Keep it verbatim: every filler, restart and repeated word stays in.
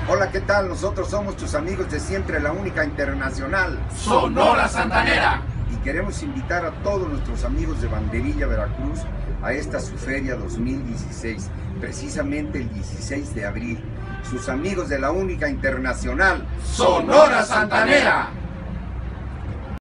Hola, ¿qué tal? Nosotros somos tus amigos de siempre, la única internacional Sonora Santanera. Y queremos invitar a todos nuestros amigos de Banderilla, Veracruz, a esta su feria dos mil dieciséis, precisamente el dieciséis de abril. Sus amigos de la única internacional Sonora Santanera.